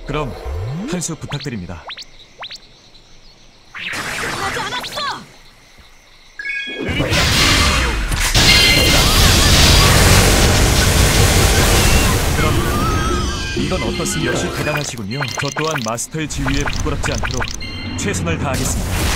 그럼 한 수 부탁드립니다. 하지 않았어! 그럼 이건 어떻습니까? 역시 대단하시군요. 저 또한 마스터의 지위에 부끄럽지 않도록 최선을 다하겠습니다.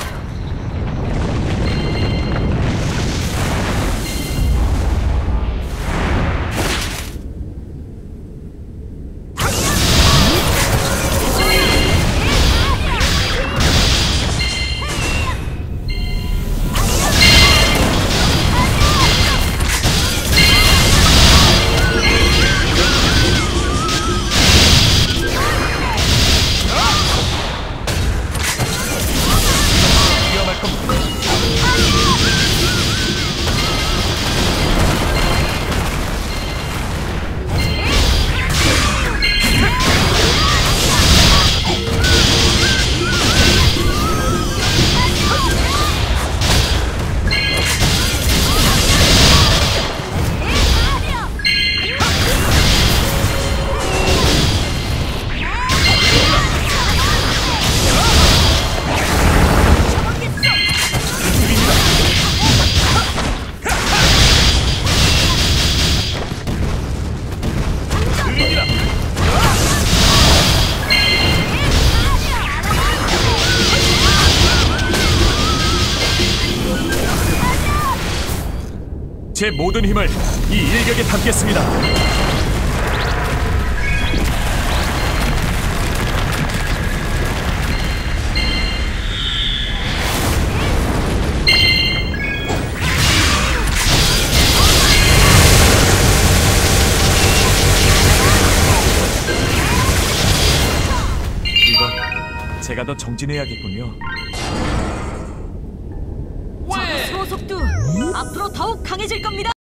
제 모든 힘을 이 일격에 담겠습니다. 이건 제가 더 정진해야겠군요. 소속도 앞으로 더욱 강해질 겁니다.